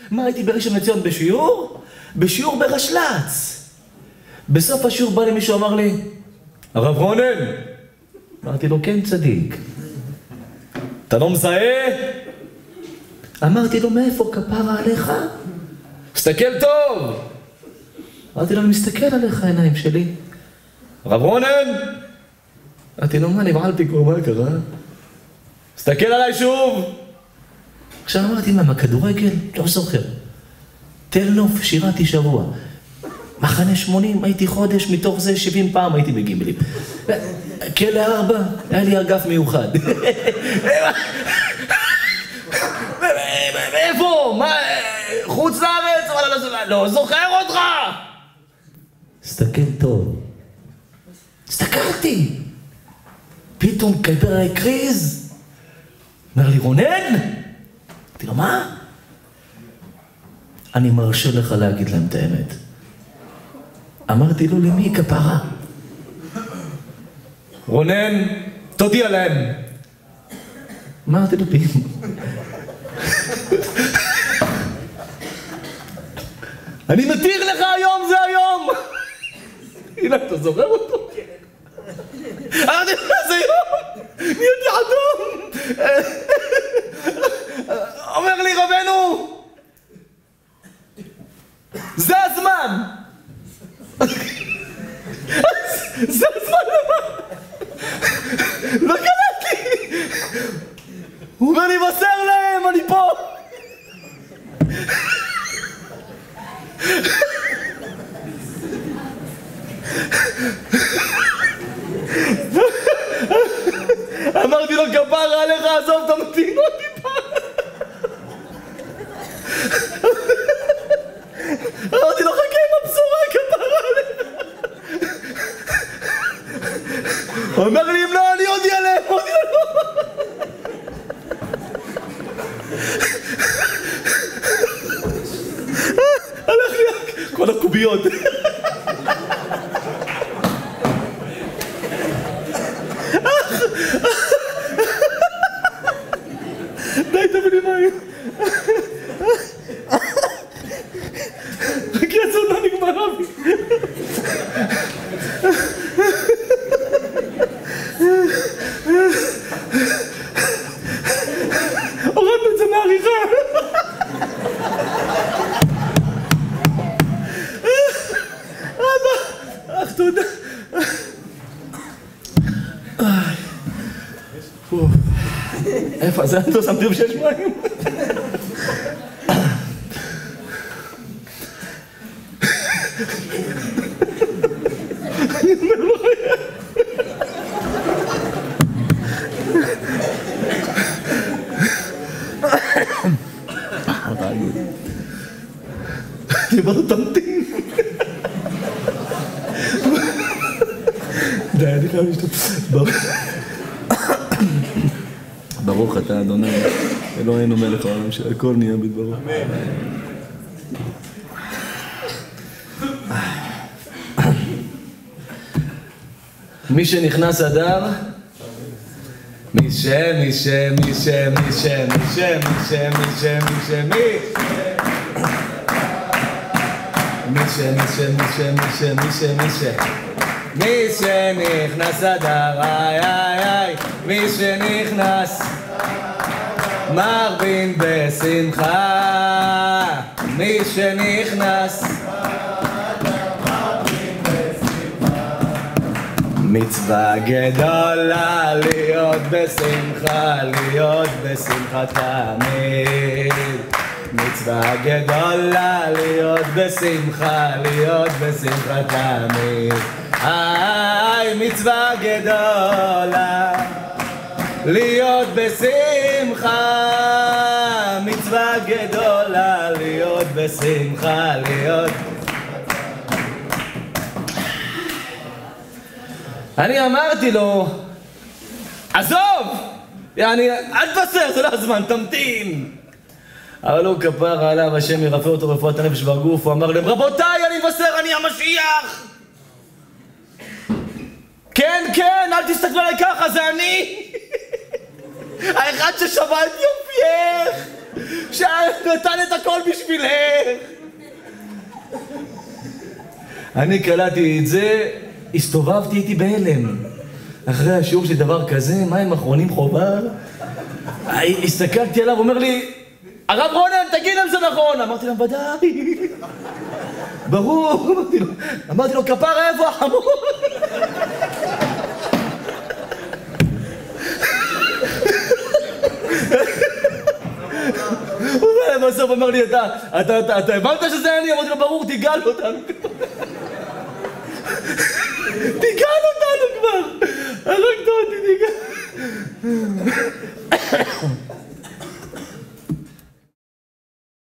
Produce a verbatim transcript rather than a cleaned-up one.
מה, הייתי בראשון לציון בשיעור? בשיעור ברשל"צ. בסוף השיעור בא לי מישהו, אמר לי, הרב רונן. אמרתי לו, כן צדיק. אתה לא מזהה? אמרתי לו, מאיפה כפרה עליך? מסתכל טוב. אמרתי לו, אני מסתכל עליך העיניים שלי. הרב רונן. אמרתי לו, מה, נבעלתי כבר, מה קרה? מסתכל עליי שוב. עכשיו אמרתי, מה, כדורגל? לא זוכר. תל נוף, שירתי שבוע. מחנה שמונים, הייתי חודש, מתוך זה שבעים פעם הייתי בגימלים. כלא ארבע, היה לי אגף מיוחד. איפה? מה? חוץ לארץ? לא זוכר אותך! הסתכל טוב. הסתכלתי. פתאום קייבר הקריז. אומר לי, רונן? אמרתי לו, מה? אני מרשה לך להגיד להם את האמת. אמרתי לו, למי כפרה? רונן, תודיע להם. אמרתי לו, פים. אני מתיר לך היום, זה היום. הנה, אתה זוכר אותו? אמרתי לו, זה יום. נהייתי אדום. אומר לי, רבנו, זה הזמן. זה הזמן למה? לא קלטתי. הוא אומר לי, בסר להם, אני פה. אמרתי לו, כפרה עליך, עזוב, תמתין אותי פה. אמרתי לו, חכה עם הבשורה, כפרה עליך. הוא אומר לי, אם לא, אני אודיע להם, אודיע לו. הלך לי כל הקוביות. די, תביא לי מים. חכי, הסעודה נגמרה בי. הורדנו את זה מעריכה. אבא, אך תודה. איפה זה? אתה שמתי לב שיש מים? אני אומר לו היה. אני אומר לו, תמתין. די, אני חייב לשתות. ברוך אתה אדוני, אלוהינו מלך העולם שהכל נהיה בדברו. מי שנכנס אדר, מי ש, מי ש, מי ש, מי ש, מי ש, מי ש, מי ש, מי ש, מי מי ש, מי ש, מי ש, מי ש, מי ש, מי ש מי שנכנס אדר, איי איי איי, מי שנכנס מרבין בשמחה, מי שנכנס מצווה גדולה להיות בשמחה, להיות בשמחה תמיד. מצווה גדולה להיות בשמחה, להיות בשמחה תמיד. איי, מצווה גדולה להיות בשמחה, מצווה גדולה להיות בשמחה, להיות. אני אמרתי לו, עזוב! יעני, אל תבשר, זה לא הזמן, תמתין! אבל הוא כפר עליו, השם ירפא אותו רפואת הנפש והגוף, הוא אמר להם, רבותיי, אני מבשר, אני המשיח! כן, כן, אל תסתכלו עליי ככה, זה אני! האחד ששמע את יופייך! שנתן את הכל בשבילך. אני קלטתי את זה, הסתובבתי איתי בהלם. אחרי השיעור שלי דבר כזה, מים אחרונים חובה. הסתכלתי עליו, אומר לי, הרב רונן, תגיד אם זה נכון. אמרתי לו, ודאי. ברור. אמרתי לו, אמרתי לו, כפרה, איפה החמור? הוא בא בסוף, אמר לי, אתה הבנת שזה אני? אמרתי לו, ברור, תיגל אותנו. תיגל אותנו כבר! הרגת אותי, תיגל.